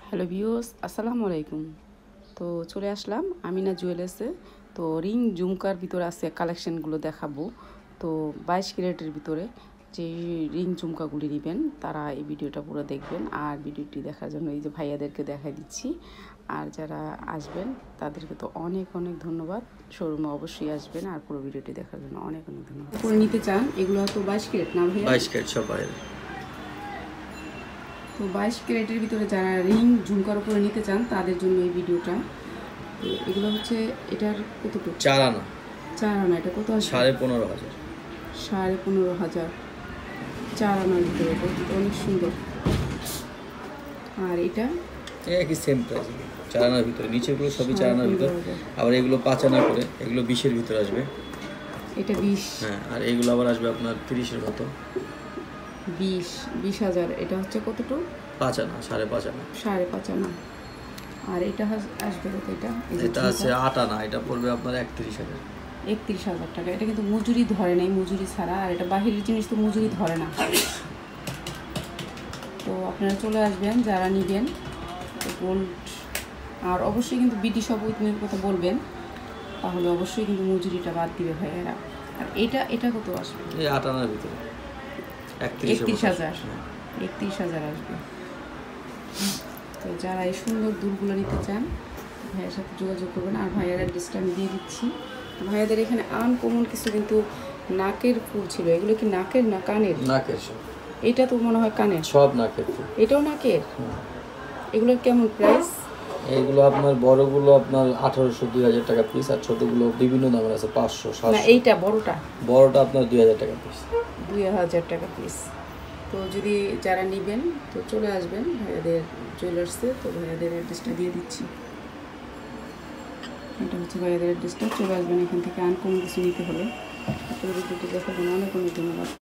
Hello viewers, আসসালামু আলাইকুম। তো চলে আসলাম আমিনা জুয়েলার্সে। তো রিং ঝুমকার ভিতরে আছে কালেকশানগুলো দেখাবো। তো 22 ক্যারেটের ভিতরে যে রিং ঝুমকাগুলি নেবেন তারা এই ভিডিওটা পুরো দেখবেন। আর ভিডিওটি দেখার জন্য এই যে ভাইয়াদেরকে দেখাই দিচ্ছি। আর যারা আসবেন তাদেরকে তো অনেক অনেক ধন্যবাদ। শোরুমে অবশ্যই আসবেন আর পুরো ভিডিওটি দেখার জন্য অনেক অনেক ধন্যবাদ। করে নিতে চান এগুলো তো 22 ক্যারেট না ভাইয়া? 22 ক্যারেট সব বাইরে। তো 22 ক্যারেটের ভিতরে যারা রিং ঝুমকার উপরে নিতে চান তাদের জন্য এই ভিডিওটা। তো এগুলো হচ্ছে এটার কতটুকু? 4 আনা। 4 আনা। এটা কত আসবে? 15,500। 15,500। 4 আনার ভিতরে এটা অনেক সুন্দর। আর এটা একই সেম প্রাইস। 4 আনার ভিতরে, নিচেগুলো সবই 4 আনার ভিতরে। আবার এগুলো 5 আনা করে, এগুলো 20-এর ভিতরে আসবে। এটা 20। হ্যাঁ, আর এগুলো আবার আসবে আপনার 30-এর মতো। 20,000। এটা হচ্ছে কতটুকু? 5 আনা, 5.5 আনা। 5.5 আনা। আর এটা আসবে কত? এটা আছে 8 আনা, এটা পড়বে আপনার 31,000। 31,000 টাকা। এটা কিন্তু মজুরি ধরে নাই, মজুরি ছাড়া। আর এটা বাহিরের জিনিস তো মজুরি ধরে না। তো আপনারা চলে আসবেন যারা নেবেন গোল্ড। আর অবশ্যই কিন্তু বিডি সব উইথমের কথা বলবেন, তাহলে অবশ্যই কিন্তু মজুরিটা বাদ দিবে ভাইয়েরা। আর এটা কত আসবে? এই 8 আনার ভিতরে 31,000। 31,000 আসবে। তো যারা এই সুন্দর দুলগুলো নিতে চান ভাইয়ের সাথে যোগাযোগ করবেন। আর ভাইয়ের অ্যাড্রেসটা আমি দিয়ে দিচ্ছি। ভাইয়াদের এখানে আনকমন কিছু কিন্তু নাকের ফুল ছিল। এগুলো কি নাকের না কানের? নাকের সব। এটা তো মনে হয় কানের। সব নাকের ফুল। এটাও নাকের? এগুলোর কেমন প্রাইস? এইগুলো আপনার বড়গুলো আপনার 1800-2000 টাকা পিস, আর ছোটগুলো বিভিন্ন দামের আছে 500-700। না এইটা বড়টা আপনার 2000 টাকা পিস। 2000 টাকা পিস। তো যদি যারা নেবেন তো চলে আসবেন ভাইয়াদের জুয়েলার্সে। তো ভাইয়াদের অ্যাড্রেসটা দিয়ে দিচ্ছি। এটা হচ্ছে ভাইয়াদের অ্যাড্রেসটা। চলে আসবেন এখান থেকে আনকমন কিছু নিতে হলে। আপনাদের ভিডিওটি দেখার জন্য অনেক অনেক ধন্যবাদ।